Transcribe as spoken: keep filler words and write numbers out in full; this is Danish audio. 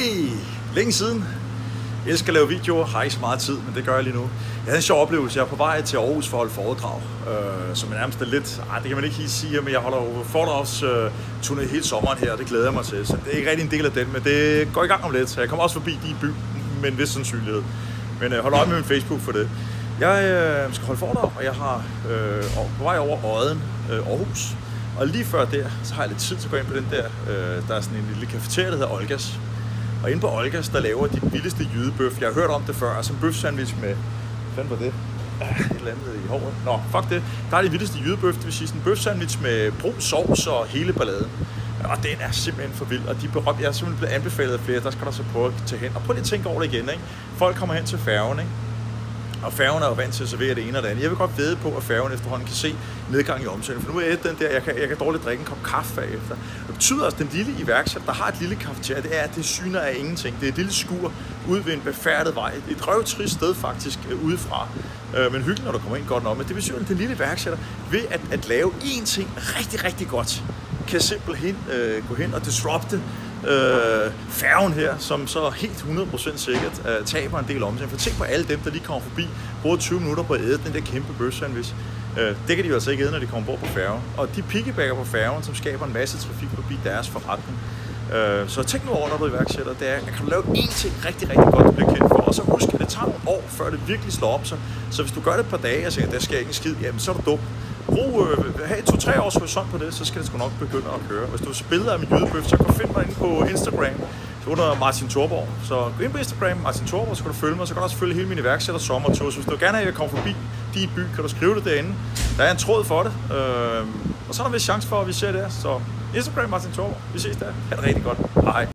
Hej! Længe siden. Jeg elsker at lave videoer, har ikke så meget tid, men det gør jeg lige nu. Jeg havde en sjov oplevelse. Jeg er på vej til Aarhus for at holde foredrag, øh, som er nærmest lidt, ej, det kan man ikke helt sige, men jeg holder jo foredragsturné øh, hele sommeren her, og det glæder jeg mig til. Så det er ikke rigtig en del af den, men det går i gang om lidt. Så jeg kommer også forbi din by med en vis sandsynlighed. Men øh, hold øje med min Facebook for det. Jeg øh, skal holde foredrag, og jeg har øh, på vej over Odden, øh, Aarhus. Og lige før der, så har jeg lidt tid til at gå ind på den der, øh, der er sådan en lille cafeteria, der hedder Olgas. Og inde på Olgas, der laver de vildeste jydebøf. Jeg har hørt om det før, altså en bøfsandwich med, hvad fanden var det? Et eller andet i håret. Nå, fuck det. Der er de vildeste jydebøf, det vil sige sådan en bøfsandwich med brun sovs og hele balladen. Og den er simpelthen for vild, og de berømte, jeg er simpelthen blevet anbefalet af flere, der skal der så prøve at tage hen. Og prøv lige at tænke over det igen, ikke? Folk kommer hen til færgen, ikke? Og færgen er jo vant til at servere det ene og det andet. Jeg vil godt vædde på, at færgen efterhånden kan se nedgang i omsætning. For nu er jeg den der, jeg kan, jeg kan dårligt drikke en kop kaffe bagefter. Det betyder også, at den lille iværksætter, der har et lille cafeteria, det er, at det syner af ingenting. Det er et lille skur ude ved en befærdet vej. Et røvtrist sted faktisk udefra. Øh, men hyggeligt, når du kommer ind godt nok. Men det betyder, at den lille iværksætter ved at, at lave én ting rigtig, rigtig godt, kan simpelthen øh, gå hen og disrupte Øh, færgen her, som så helt hundrede procent sikkert øh, taber en del omsætning. For tænk på alle dem, der lige kommer forbi, bruger tyve minutter på at æde den der kæmpe bøfsandwich. Øh, det kan de jo altså ikke æde, når de kommer bort på færgen. Og de piggybacker på færgen, som skaber en masse trafik forbi deres forretning. Øh, så tænk nu over, når du iværksætter, det er, at kan du lave én ting rigtig, rigtig godt, du bliver kendt for. Og så husk, at det tager nogle år, før det virkelig slår op sig. Så hvis du gør det et par dage og siger, at der skal ikke en skid, jamen så er du dum. Brug, øh, have to-tre års horisont på det, så skal det sgu nok begynde at køre. Hvis du vil se billeder af min jydebøf, så kan du finde mig inde på Instagram. Så under Martin Thorborg. Så gå ind på Instagram, Martin Thorborg, så kan du følge mig. Så kan du også følge hele min iværksætter sommertur. Så hvis du gerne vil at komme forbi din by, kan du skrive det derinde. Der er en tråd for det. Øh, og så er der vist chance for, at vi ser det. Så Instagram, Martin Thorborg. Vi ses der. Ha' det rigtig godt. Hej.